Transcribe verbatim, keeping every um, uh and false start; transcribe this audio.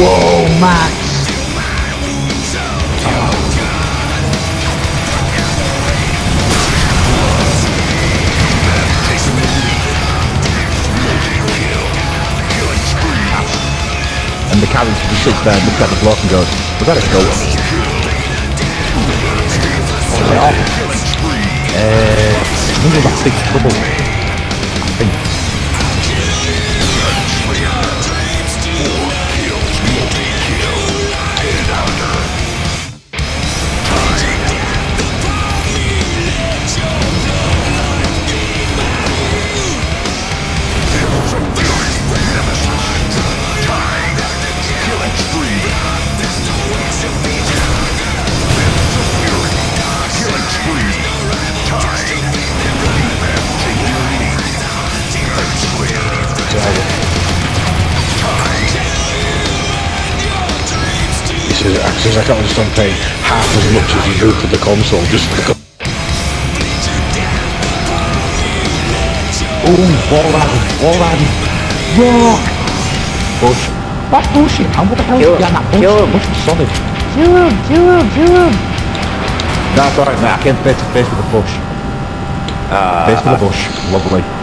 Whoa, Max! And the carry just sits there and looks at the block and goes, we better go. Oh, they are. Uh, I think it was that big trouble. I think. He says, I can't understand paying half as much as you do for the console, just for the oh, ball riding, ball riding, rock! Bush. That's bullshit, man, what the hell is behind that bush? That bush is solid. Kill him, kill him, kill him! That's alright, mate, I came face to face with the bush. Uh, face with the bush, lovely.